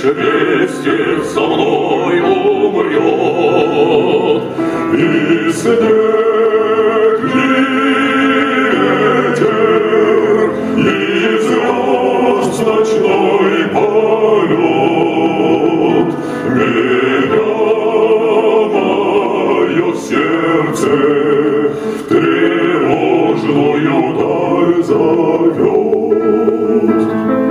вместе со мной умрет. И снег ветер, и звезд ночной полет. Меня мое сердце тревожную даль зовет.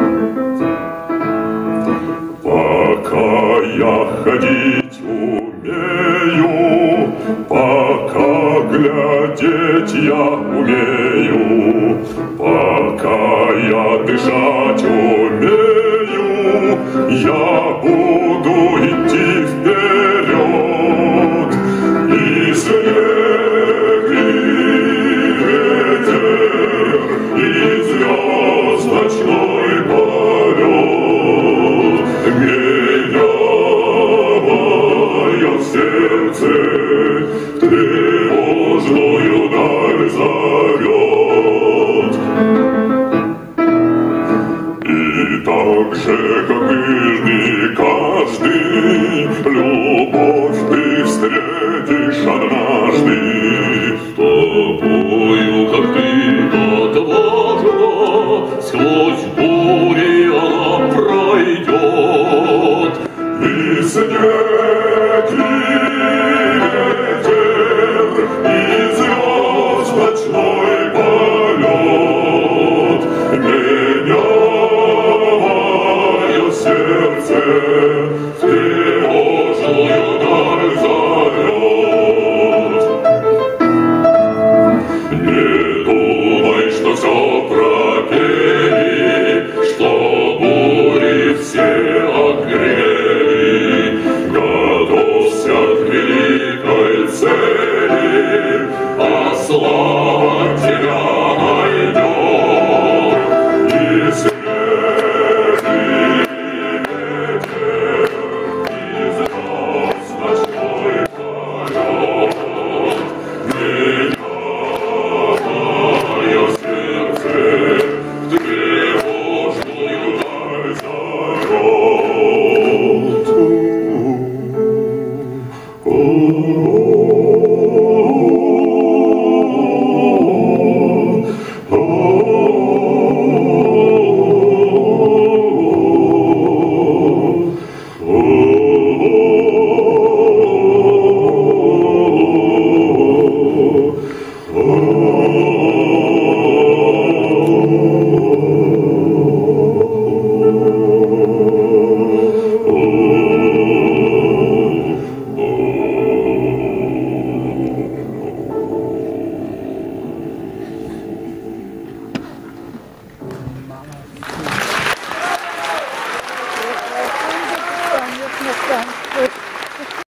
Пока я ходить умею, пока глядеть я умею, пока я дышать умею, я буду идти вперед. И снег, и ветер, и звезд ночной полет. Меня мое сердце тревожную даль зовет. И так же, как каждый, любовь ты встретишь однажды. С тобою, как ты, отважно сквозь